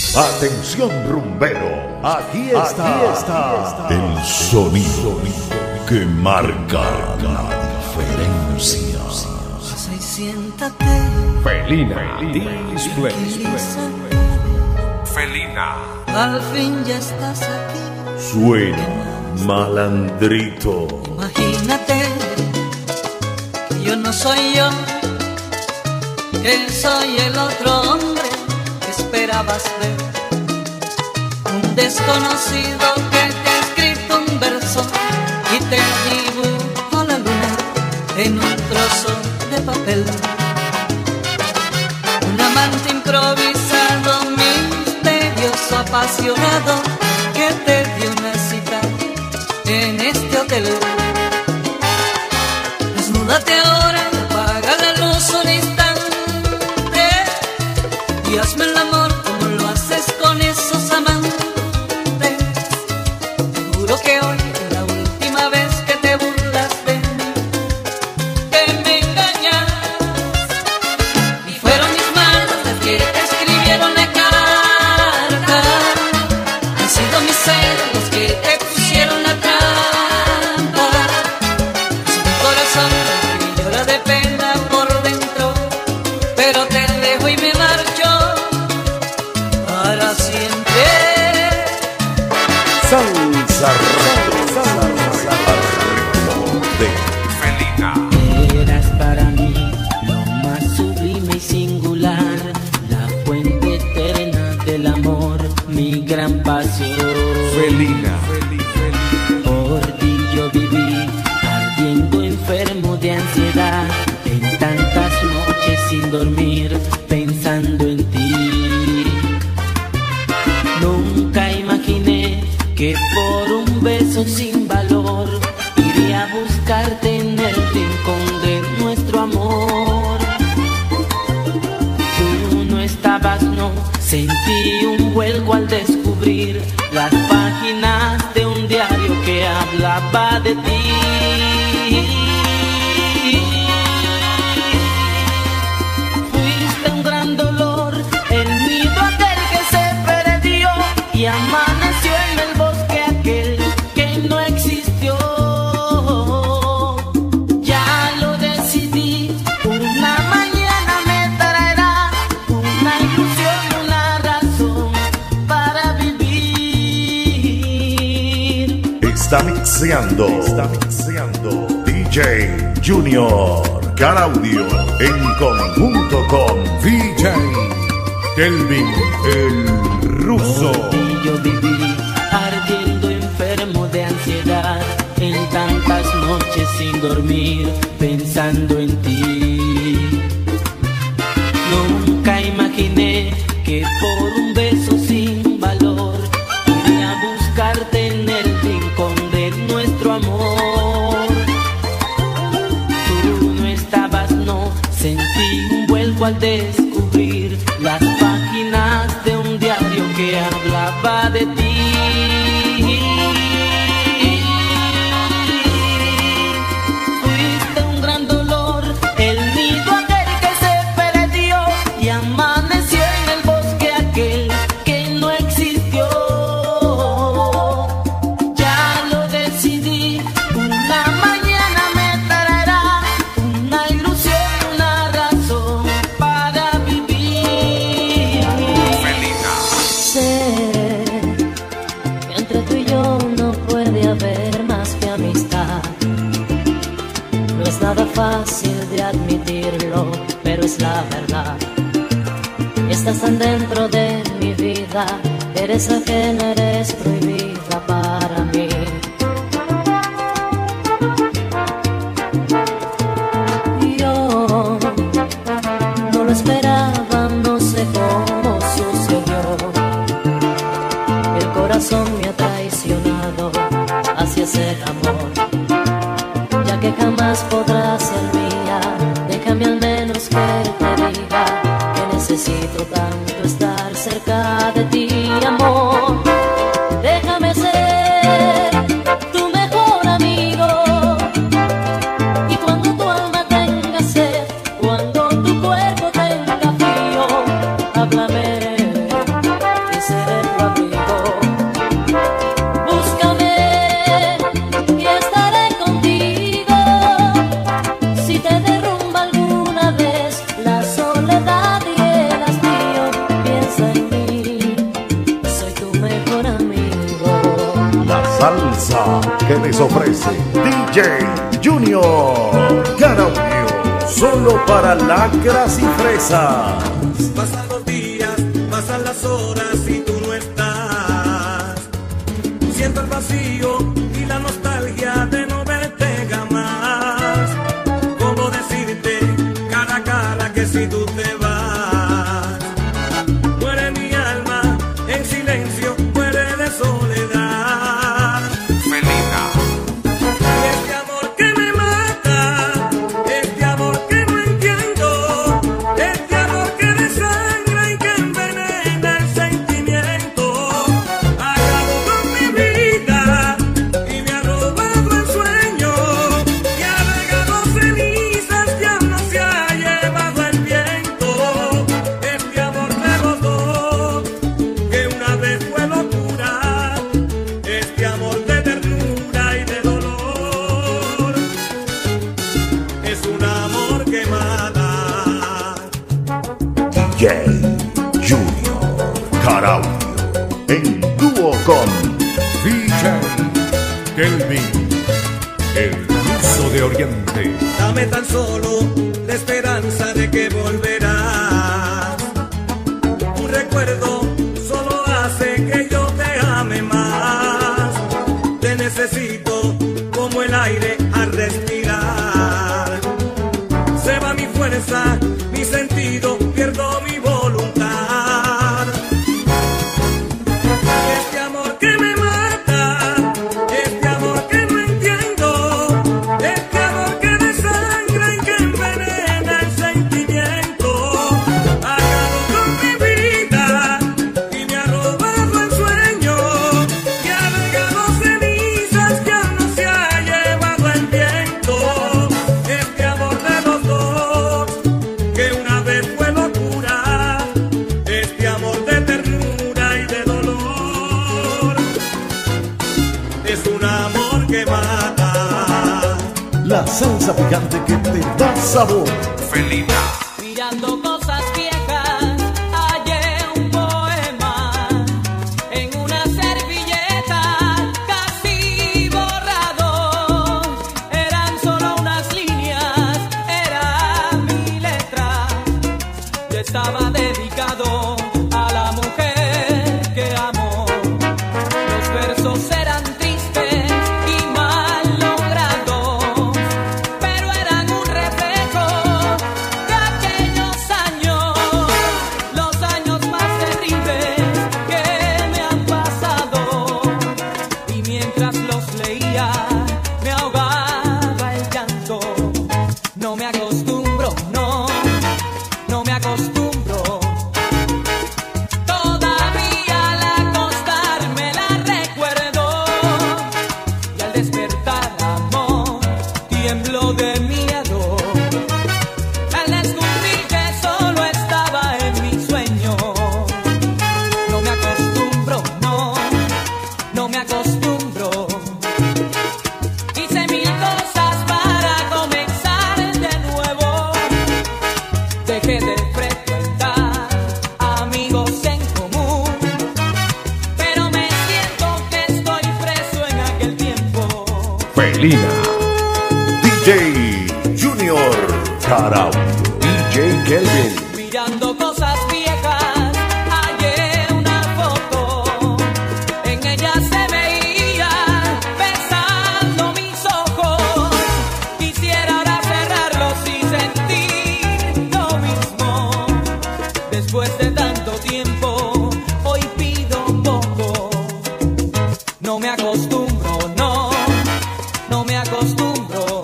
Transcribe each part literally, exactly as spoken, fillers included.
Atención rumbero, aquí está, aquí está el sonido que marca la diferencia. Pasa y siéntate. Felina Display. Felina. Al fin ya estás aquí. Suena malandrito. Imagínate que yo no soy yo, que soy el otro hombre que esperabas ver. Un desconocido que te ha escrito un verso y te dibujó la luna en un trozo de papel. Un amante improvisado, misterioso, apasionado, que te dio una cita en este hotel. Desnúdate ahora, apaga la luz un instante y hazme el amor como lo haces con esos amantes. Seguro que hoy es la última vez que te burlas de mí, que me engañas. Y fueron mis manos las que te escribieron la carta, han sido mis celos los que te pusieron la trampa. Es mi corazón que llora de pena por dentro, pero te dejo y me marcho para siempre. Salsa ritmo, salsa ritmo de Felina. Eras para mí lo más sublime y singular, la fuente eterna del amor, mi gran pasión. Felina. Por ti yo viví, ardiendo enfermo de ansiedad, en tantas noches sin dormir, pensando en ti. Nunca imaginé que por un beso sin valor iría a buscarte en el rincón de nuestro amor. Tú no estabas, no, sentí un vuelco al descubrir las páginas de un diario que hablaba de ti. Fuiste un gran dolor, el nido aquel que se perdió y amaneció en el bosque aquel que no existió. Ya lo decidí, una mañana me traerá una ilusión, una razón para vivir. Está mixeando, está mixeando D J Junior Caraudio en conjunto con D J Kelvin el Ruso. Por ti yo viví, ardiendo enfermo de ansiedad, en tantas noches sin dormir, pensando en ti. Nunca imaginé que por un beso sin valor iría a buscarte en el rincón de nuestro amor. Tú no estabas, no, sentí un vuelco al descubrir las páginas de un diario que hablaba de ti. Fuiste un gran dolor, el nido aquel que se perdió y amaneció en el bosque aquel que no existió. Ya lo decidí, una mañana me traerá una ilusión, una razón para vivir. Sé que entre tú y yo no puede haber más que amistad. No es nada fácil de admitirlo, pero es la verdad. Estás tan dentro de mi vida, eres ajena, eres prohibida para mí. Yo no lo esperaba, no sé cómo sucedió. El corazón me ha traicionado, así es el amor, ya que jamás podrás ser mía. Déjame al menos que te diga que necesito tanto estar cerca de ti, amor. Déjame ser tu mejor amigo, y cuando tu alma tenga sed, cuando tu cuerpo tenga frío, háblame, que salsa que les ofrece D J Junior Caraudio, solo para lacras y fresas. Pasan los días, pasan las horas y tú no estás. Siento el vacío y la nostalgia de no verte jamás. ¿Cómo decirte cara a cara que si tú te vas? Muere mi alma en silencio, muere de soledad. Felina. Y este amor que me mata, este amor que no entiendo, este amor que desangra y que envenena el sentimiento, ha acabado con mi vida y me ha robado el sueño, y ha regado cenizas que aún no se ha llevado el viento. Este amor de los dos, que una vez fue locura, este amor de ternura y de dolor, es un amor que mata. D J Junior Caraudio en dúo con D J Kelvin, el ruso de Oriente. Dame tan solo la esperanza de que volverás. Un recuerdo solo hace que yo te ame más. Te necesito como el aire al respirar. Se va mi fuerza, mi sentido, pierdo mi voluntad. Este amor que me mata, este amor que no entiendo, este amor que desangra y que envenena el sentimiento, ha acabado con mi vida y me ha robado el sueño, y ha regado cenizas que aún no se ha llevado el viento. Este amor de los dos, que una vez fue locura, este amor de ternura y de dolor, es un amor que mata. la salsa picante que te da sabor. Felina. Mirando cosas viejas, hallé un poema en una servilleta casi borrado. Eran solo unas líneas, era mi letra. Y estaba dedicado a la mujer que amo. Los versos eran tristes y mal logrados, pero eran un reflejo de aquellos años, los años más terribles que me han pasado. Y mientras los leía, me ahogaba el llanto. No me acostumbro, no, no me acostumbro. Todavía al acostarme la recuerdo, y al despertar, amor, tiemblo de miedo al descubrir que solo estaba en mi sueño. No me acostumbro, no, no me acostumbro. Hice mil cosas para comenzar de nuevo. Dejé de frecuentar amigos en común, pero me siento que estoy preso en aquel tiempo. Felina. D J Junior Caraudio. D J Kelvin. Mirando cosas viejas, hallé una foto. En ella se veía besando mis ojos. Quisiera ahora cerrarlos y sentir lo mismo. Después de tanto tiempo, hoy pido un poco. No me acostumbro, no, no me acostumbro.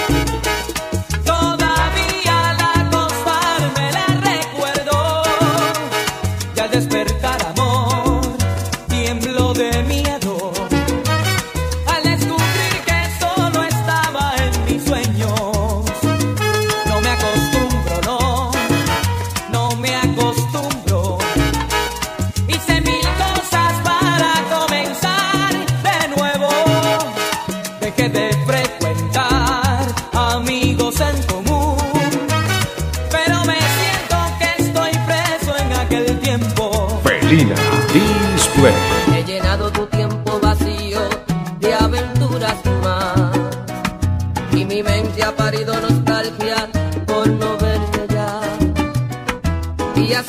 Todavía al acostarme la recuerdo, y al despertar, amor, tiemblo de miedo al descubrir que solo estaba en mis sueños. No me acostumbro, no, no me acostumbro. Hice mil cosas para comenzar de nuevo. Dejé de frecuentar amigos en común, pero me siento que estoy preso en aquel tiempo. Felina Display. He llenado tu tiempo vacío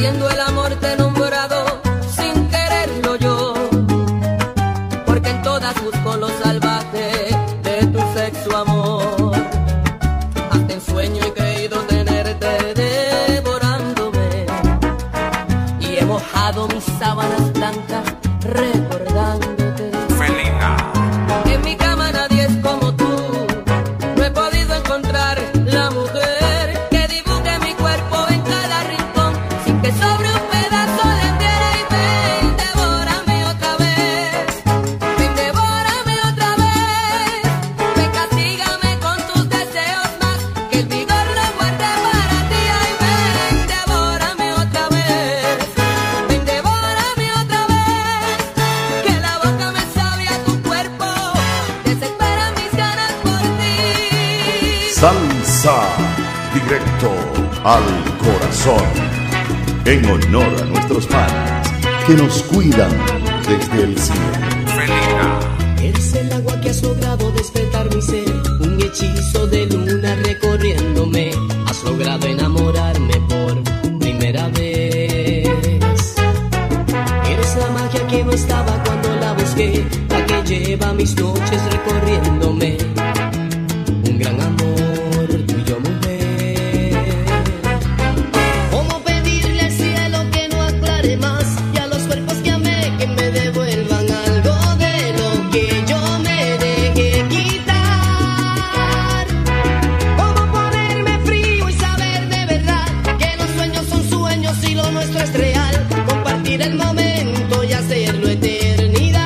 haciendo el amor te he nombrado sin quererlo yo, porque en todas busco lo salvaje de tu sexo amor. Hasta en sueño he creído tenerte devorándome, y he mojado mis sábanas blancas recordándote. Felina. En mi cama nadie es como tú, no he podido encontrar la mujer que dibuje mi cuerpo en cada rincón, sin que sobre un pedazo de piel. Y ven, devórame otra vez, ven, devórame otra vez, ven, castígame con tus deseos más, que el vigor lo guarde para ti. Ay, ven, devórame otra vez, ven, devórame otra vez, que la boca me sabe a tu cuerpo, desesperan mis ganas por ti. Salsa, directo al corazón, en honor a nuestros padres que nos cuidan desde el cielo. Felina. Eres el agua que has logrado despertar mi ser, un hechizo de luna recorriéndome. Has logrado enamorarme por primera vez. Eres la magia que no estaba cuando la busqué, la que lleva mis noches recorriéndome. Un gran amor, tuyo mujer. ¿Cómo pedirle al cielo que no aclare más, y a los cuerpos que amé que me devuelvan algo de lo que yo me dejé quitar? ¿Cómo ponerme frío y saber de verdad que los sueños son sueños y lo nuestro es real? Compartir el momento y hacerlo eternidad,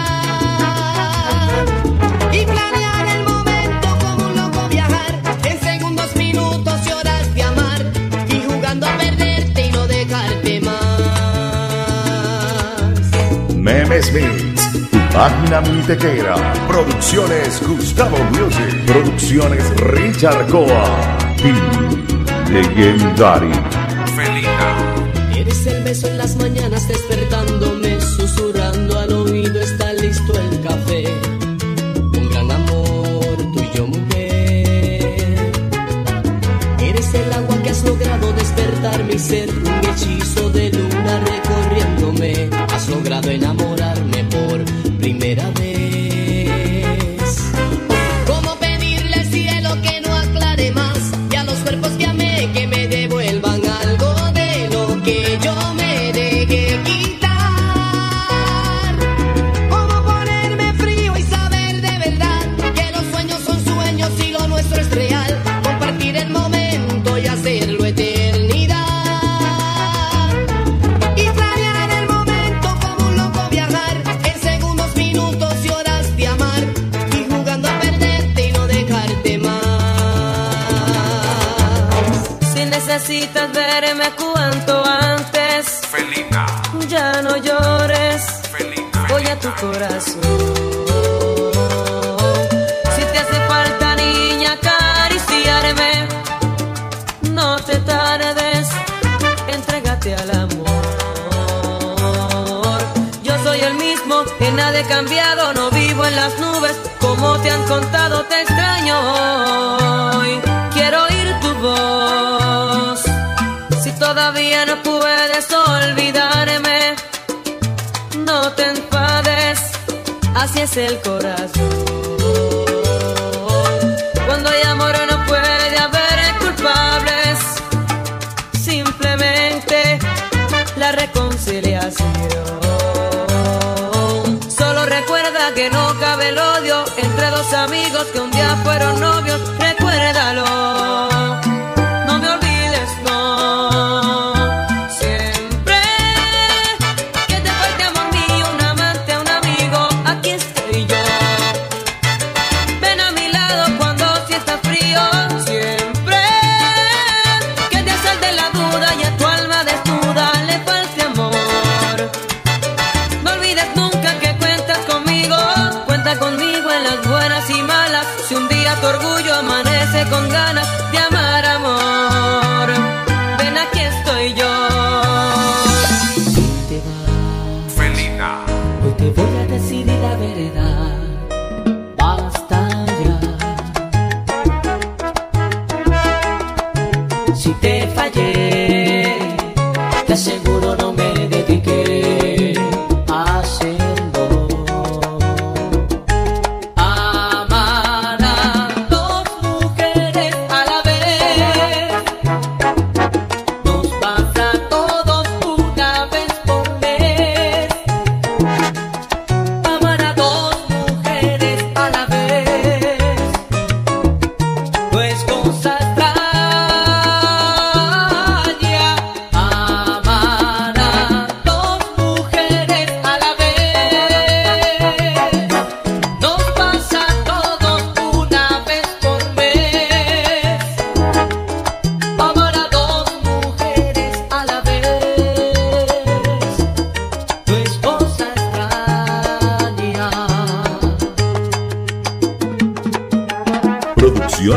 y planear el momento como un loco, viajar en segundos, minutos y horas de amar, y jugando a perderte y no dejarte más. Memes Mix, tu página minitequera. Producciones Gustavo Music. Producciones Richard Coa. Y Legendary. Felina. Eres el beso en las mañanas despertándome, susurrando al oído está listo el café. Un gran amor, tuyo mujer. Eres el agua que has logrado despertar mi ser, un hechizo de luna recorriéndome. Has logrado enamorarme por primera vez. ¿Cómo pedirle al cielo que no aclare más, y a los cuerpos que amé que me devuelvan algo de lo que yo me dejé quitar? ¿Cómo ponerme frío y saber de verdad que los sueños son sueños y lo nuestro es real? Compartir el momento y hacerlo eternidad, y planear el momento como un loco, viajar en segundos, minutos y horas de amar, y jugando a perderte y no dejarte más. Si necesitas verme cuanto antes, Felina. ya no llores, Felina. voy a tu corazón. Si te hace falta, niña, acariciarme, no te tardes, entrégate al amor. Yo soy el mismo, en nada he cambiado, no vivo en las nubes, como te han contado, te extraño hoy. Quiero oír tu voz, si todavía no puedes olvidarme, no te enfades, así es el corazón. Cuando hay amor no puede haber culpables, simplemente la reconciliación. Solo recuerda que no cabe el odio entre dos amigos que un día fueron novios, recuérdalo. No me olvides, no. Siempre que te falte amor mío, un amante, un amigo, aquí estoy yo. Ven a mi lado cuando si está frío. Siempre que te asalte la duda y a tu alma desnuda le falte amor, no olvides nunca que cuentas conmigo. Cuenta conmigo en las buenas y malas. Si un día tu orgullo amanece con ganas de amar, amor, ven, aquí estoy yo. Te vas, Felina. hoy te voy a decir la verdad. Basta ya. Si te fallé, te aseguro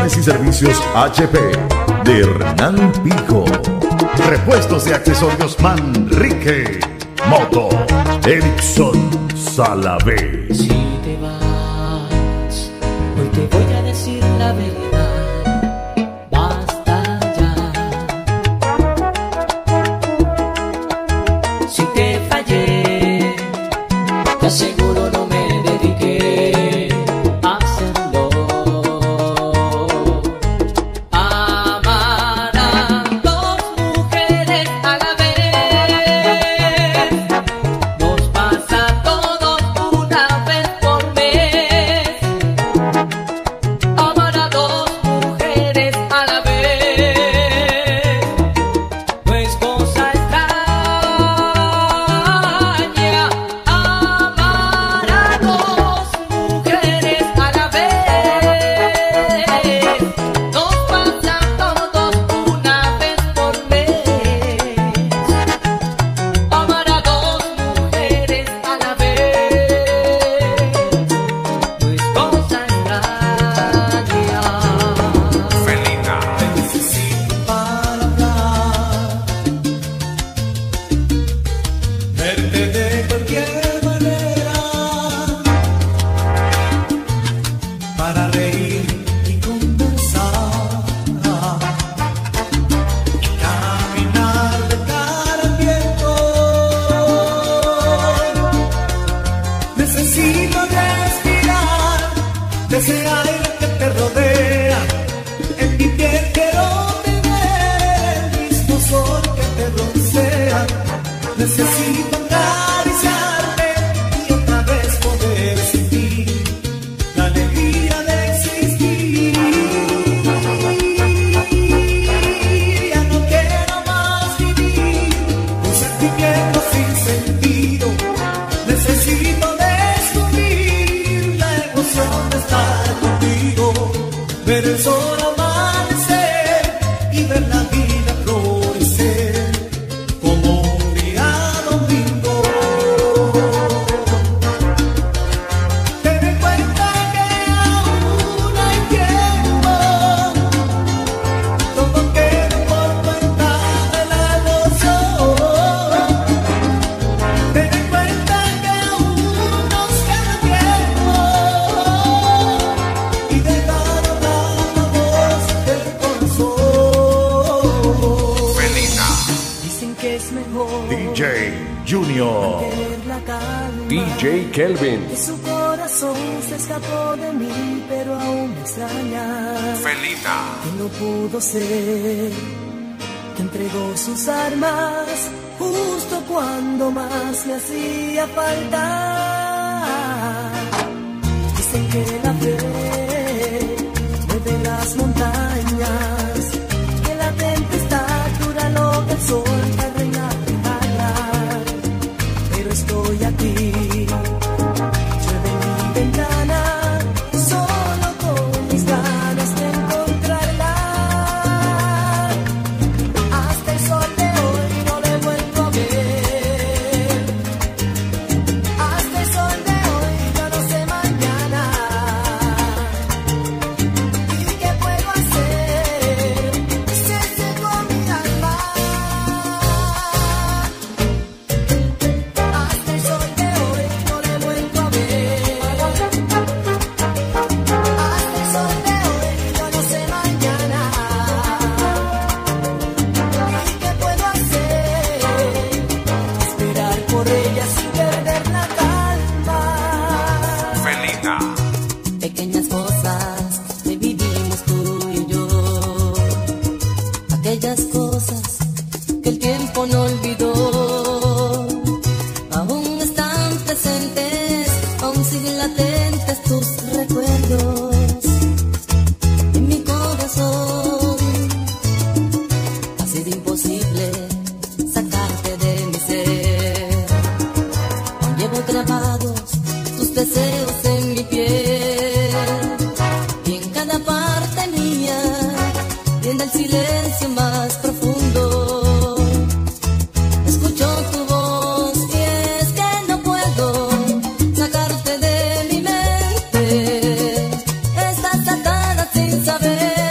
Instalaciones y servicios H P de Hernán Pico. Repuestos y accesorios Manrique. Moto Erickson Salavé. Si te vas, hoy te voy a decir la verdad. Basta ya. Si te fallé, te aseguro no me dediqué a hacerlo. Amar a dos mujeres a la vez nos pasa a todos una vez por mes. Amar a dos mujeres a la vez no es cosa extraña. Amar a dos mujeres a la vez nos pasa a todos una vez por mes. Amar a dos mujeres a la vez no es cosa extraña. Felina, Para hablar, verte de cualquier manera, para reír y conversar, caminar de cara al viento. Necesito respirar de ese aire que te rodea. En mi piel quiero tener el mismo sol que te broncea. Necesito acariciarte y otra vez poder sentir la alegría de existir. Ya no quiero más vivir un sentimiento sin sentido. Necesito descubrir la emoción de estar contigo, ver el sol amanecer y ver la vida florecer como un día domingo. Ten en cuenta que aún hay tiempo, todo queda por cuenta de la emoción. Ten en cuenta que aún nos queda tiempo y dejar hablar la voz del corazón. Felina, Dicen que es mejor D J Junior. tener la calma. D J Kelvin. Que su corazón se escapó de mí, pero aún me extraña. Felina, Que no pudo ser, que entregó sus armas justo cuando más le hacía falta. Dicen que la fe mueve las montañas, que la tempestad dura lo que el sol terrena regalar. Pero estoy aquí, llueve en mi ventana, solo con mis ganas de encontrarla. Hasta el sol de hoy no le he vuelto a ver. Hasta el sol de hoy yo no sé mañana. ¿Y qué puedo hacer? Se secó mi alma. Hasta el sol de hoy no le he vuelto a ver. Hasta el sol de hoy yo no sé mañana. ¿Y qué puedo hacer? Esperar por ella sin perder la calma. Felina, Pequeñas cosas que vivimos tú y yo, aquellas cosas que el tiempo no olvidó, aún están presentes, aún siguen latentes tus recuerdos en mi corazón. Ha sido imposible sacarte de mi ser, aún llevo grabados tus deseos en mi piel, y en cada parte mía viene el silencio más profundo. Escucho tu voz y es que no puedo sacarte de mi mente. Estás atada sin saber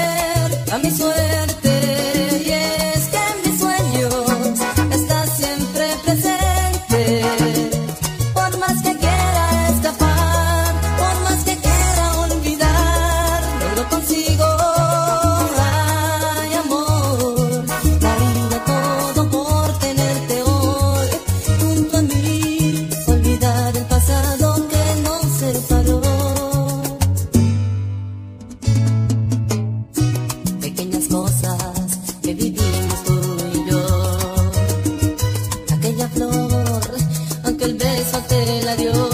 adiós.